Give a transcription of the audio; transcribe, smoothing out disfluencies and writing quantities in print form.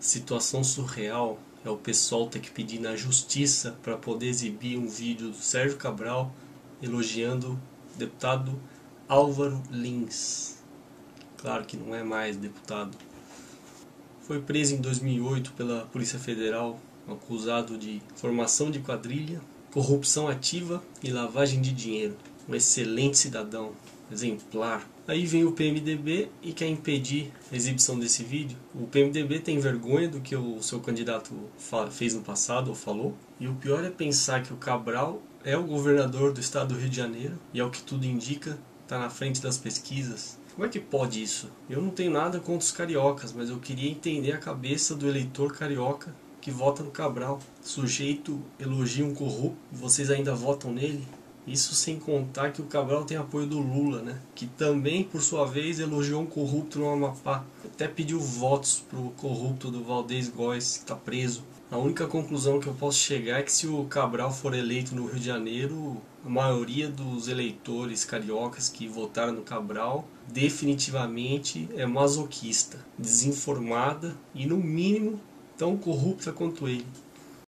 situação surreal é o pessoal ter que pedir na justiça para poder exibir um vídeo do Sérgio Cabral elogiando o deputado Álvaro Lins. Claro que não é mais deputado. Foi preso em 2008 pela Polícia Federal, acusado de formação de quadrilha, corrupção ativa e lavagem de dinheiro. Um excelente cidadão, exemplar. Aí vem o PMDB e quer impedir a exibição desse vídeo. O PMDB tem vergonha do que o seu candidato fez no passado ou falou. E o pior é pensar que o Cabral é o governador do estado do Rio de Janeiro e, ao que tudo indica, está na frente das pesquisas. Como é que pode isso? Eu não tenho nada contra os cariocas, mas eu queria entender a cabeça do eleitor carioca que vota no Cabral. O sujeito elogia um corrupto e vocês ainda votam nele? Isso sem contar que o Cabral tem apoio do Lula, né? Que também, por sua vez, elogiou um corrupto no Amapá. Até pediu votos pro corrupto do Valdez Góes, que está preso. A única conclusão que eu posso chegar é que se o Cabral for eleito no Rio de Janeiro, a maioria dos eleitores cariocas que votaram no Cabral definitivamente é masoquista, desinformada e, no mínimo, tão corrupta quanto ele.